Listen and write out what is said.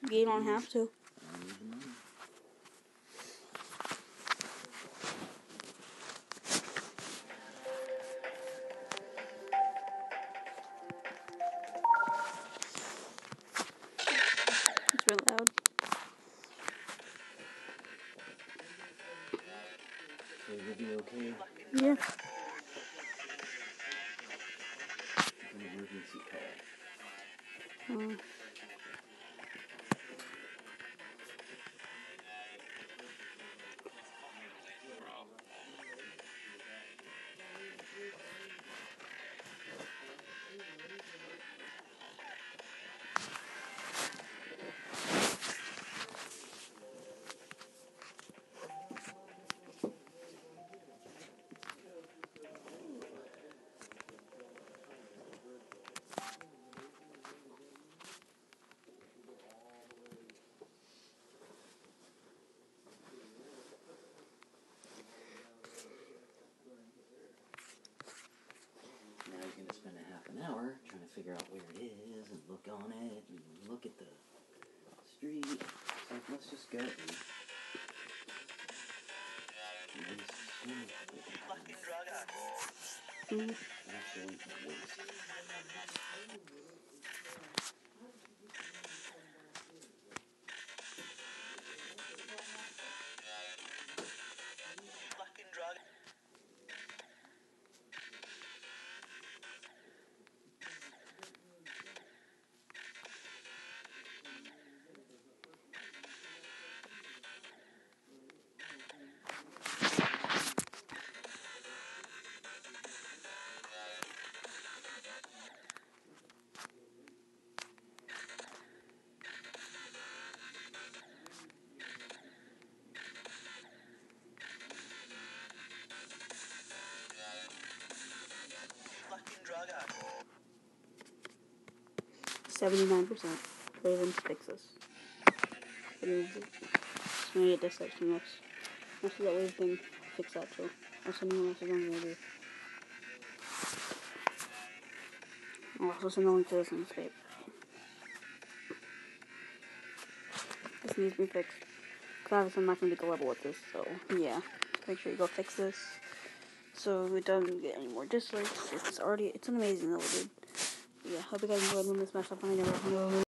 You don't have to. I need the money. It's real loud. So you'll be okay? Yeah. It's an emergency call. Now he's going to spend a half an hour trying to figure out where it is and look on it and look at the street. It's like, let's just go. Fucking drug addicts. Absolute waste. Fucking drug. Fucking drug addicts. 79%. Raven, fix this. It's gonna get this section next. Actually, that wave thing, fix that too. That's anyone else is going to do. I'll also send a link to this in Escape. This needs to be fixed. Because obviously I'm not going to beat the level with this, so yeah. Make sure you go fix this. So it doesn't get any more dislikes. It's an amazing level, dude. Yeah, hope you guys enjoyed when this messed up and I never know.